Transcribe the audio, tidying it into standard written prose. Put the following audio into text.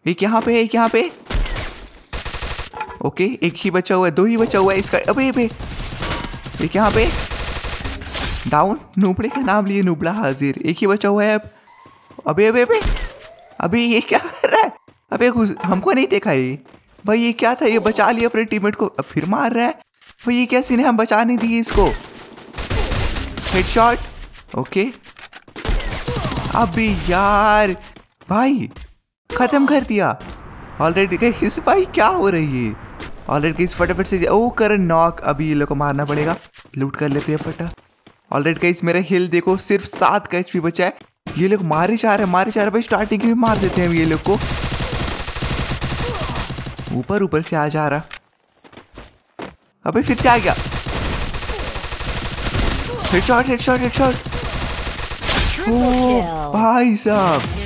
एक यहाँ पे, एक यहाँ पे। ओके, एक ही बचा हुआ है, 2 ही बचा हुआ है इसका। अबे अबे, एक यहाँ पे डाउन। नुबड़े का नाम लिए नुबड़ा हाजिर। एक ही बचा हुआ है अब। अबे अबे अबे, अबे ये क्या कर रहा है? अबे हमको नहीं देखा ये भाई। ये क्या था? ये बचा लिया अपने टीममेट को, अब फिर मार रहा है भाई। ये क्या सीन है? हम बचा नहीं दिए इसको। हेडशॉट। ओके, अबे यार भाई खत्म कर दिया ऑलरेडी। गाइस भाई क्या हो रही है? ऑलरेडी गाइस फटाफट से ओ कर नॉक। अभी ये लोग को मारना पड़ेगा, लूट कर लेते हैं फटा। ऑलरेडी गाइस मेरा हिल देखो, सिर्फ 7 का HP बचा है। ये लोग मारे जा रहे हैं, मारे जा रहे हैं भाई। स्टार्टिंग में मार देते हैं ये लोग को। ऊपर ऊपर से आ जा रहा। अबे फिर से आ गया। Headshot headshot headshot. ओ भाई साहब